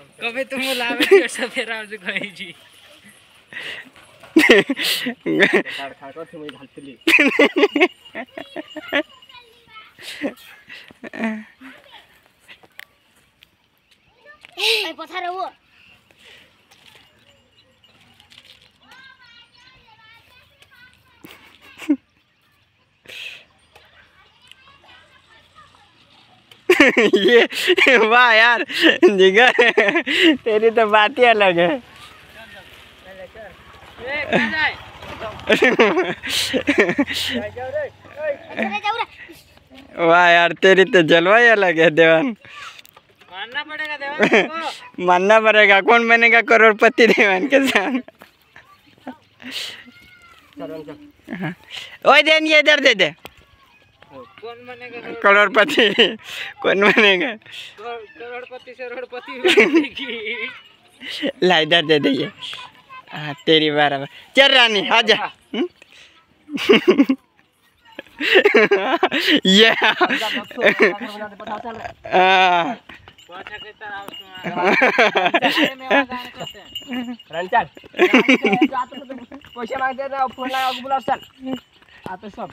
कभी तुम लावे जो सफेरा जो कहीं जी खाड़ खाड़ कर तुम घालतली ए पथार वो ये वाह यार जिगर तेरी तो बात ही अलग है। वाह यार तेरी तो जलवा ही अलग है देवान। मानना पड़ेगा देवान को। मानना पड़ेगा। कौन बनेगा करोड़पति देवान के साथ। ओए देन ये इधर दे दे। कौन बनेगा करोड़पति कौन बनेगा करोड़पति से रोड़पति बनेगी। ला इधर दे दे ये। हाँ तेरी बार चल रानी आजा। ये पैसे मांगते फोन लगा बुला चल आता सब